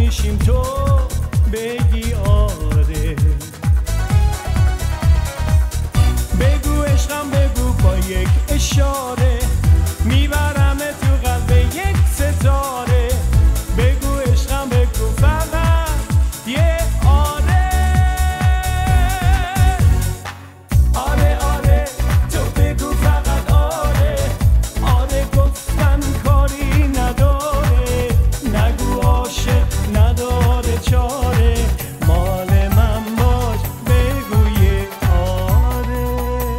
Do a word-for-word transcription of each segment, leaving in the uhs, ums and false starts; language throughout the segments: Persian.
میشیم تو بگی آره. بگو عشقم بگو با یک اشاره میبرم تو قلب یک ستاره. بگو عشقم بگو فقط یه آره. آره آره تو بگو فقط آره. آره گفتن کاری نداره. نگو عاشق نداره چاره. مال من باش بگو یه آره.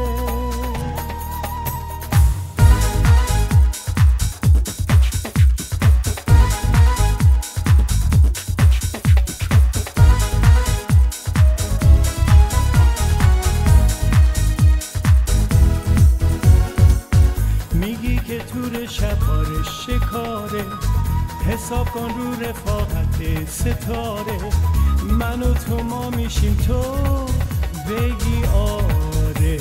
میگی که تور شباره شکاره. حساب کن رو رفاقت ستاره. من و تو ما میشیم تو بگی آره.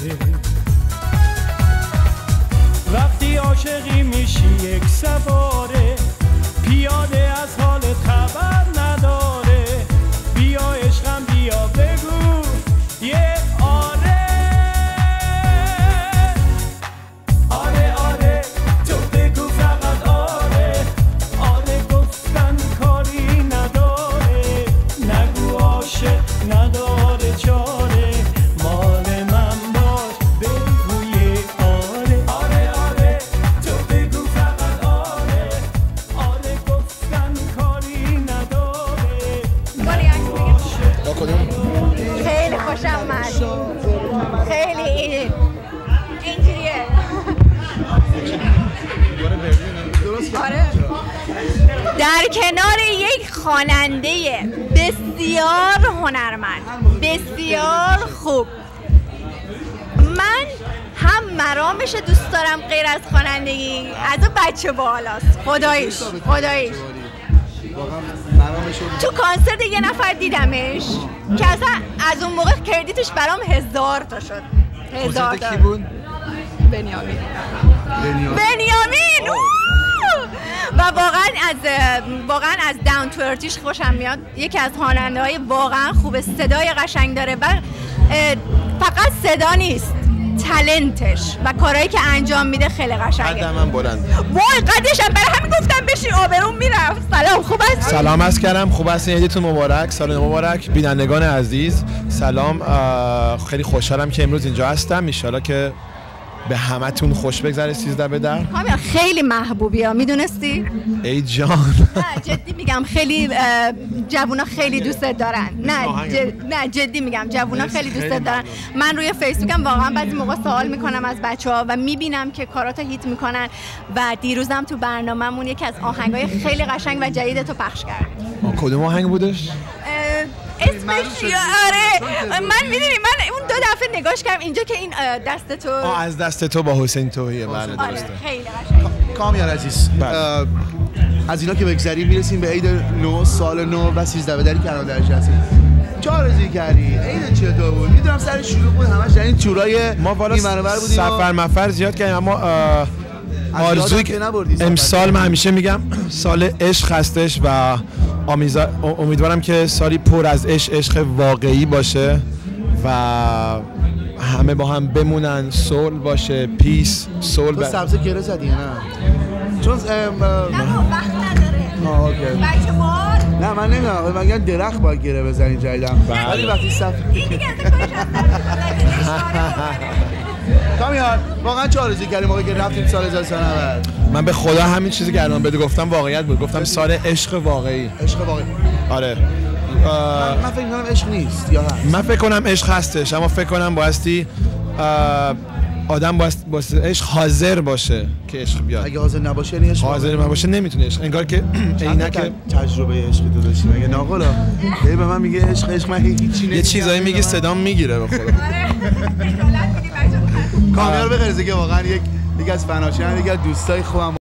وقتی عاشقی میشی یک سواره. پیاده از حال خبر نداره. بیا عشقم بیا بگو یه آره. آره آره تو بگو فقط آره. آره گفتن کاری نداره. نگو عاشق نداره چاره. مال من باش بگو یه آره. آره آره تو بگو فقط آره. آره گفتن کاری نداره. با کدوم؟ خیلی خوشم اومد. خیلی اینجوریه. آره. در کنار یک خواننده بسیار هنرمند، بسیار خوب، من هم مرامش دوست دارم غیر از خوانندگی، از اون بچه بالاست. خداییش خداییش تو کنسرت یه نفر دیدمش که اصلا از اون موقع کردیتش برام هزار تا شد. هزار تا. کی بود؟ بنیامین. بنیامین. و واقعا از واقعا از داون تو ارتیش خوشم میاد. یکی از خواننده‌های واقعا خوب، صدای قشنگ داره و فقط صدا نیست، تالنتش و کارهایی که انجام میده خیلی قشنگه. قد من بلند. وای قدش هم، برای همین گفتم بشین آبروم میرفت. سلام، خوب هستی؟ سلام عرض کردم. خوب هستین؟ عیدتون مبارک، سال مبارک بینندگان عزیز. سلام، خیلی خوشحالم که امروز اینجا هستم. ان شاءالله که به همتون خوش بگذره سیزده به در. کامیار خیلی محبوبی ها، میدونستی؟ ای جان. نه جدی میگم، خیلی جوونا خیلی دوستت دارن. نه جد... نه جدی میگم جوونا خیلی دوستت دارن. من روی فیسبوکم واقعا بعضی موقع سوال میکنم از بچه‌ها و میبینم که کاراتو هیت میکنن و دیروزم تو برنامه‌مون یکی از آهنگای خیلی قشنگ و جدیدتو پخش کرد. کدوم آهنگ بودش؟ اسمش آره من میدونی من اون دو دفعه نگاش کردم اینجا که این دست تو آه از دست تو با حسین توییه. بله درسته. آره خیلی قشنگ. کامیار عزیز، از اینا که بگذریم میرسیم به عید نو، سال نو و سیزده به دری کنار درجه هستیم. چه آرزویی کردی؟ عید چطور بود؟ میدونم سر شروع بود همش در این تورای ما بالا این منور بودیم. سفر مفر زیاد کردیم اما آرزویی که امسال من همیشه میگم سال عشق هستش و امیدوارم که سالی پر از عشق، عشق واقعی باشه و همه با هم بمونن، صلح باشه، پیس، صلح. تو سبزه گره زدی نه؟ چون نه وقت نداره. آه اوکی. بچه بار. نه من نمیدونم، مگه درخت باید گره بزنی جایدم. ولی وقتی سفر این دیگه از کارش کامیار واقعا چه آرزویی کردی موقعی که رفتیم سال هزار و سیصد و نود؟ من به خدا همین چیزی که الان بده گفتم واقعیت بود. گفتم سال عشق واقعی. عشق واقعی. آره. من, من فکر می‌کنم عشق نیست یا هست؟ من فکر کنم عشق هستش، اما فکر کنم بایستی آدم باید عشق حاضر باشه که عشق بیاد. اگه حاضر نباشه یعنی عشق حاضر نباشه نمیتونه عشق. انگار که اینا که تجربه عشق تو داشتی مگه ناقلا هی به من میگه عشق عشق من هیچی نمیگم. یه چیزایی میگی صدام میگیره به خدا. کامیار بغیر که واقعا یک یکی از فناشیان، یکی از دوستای خوبم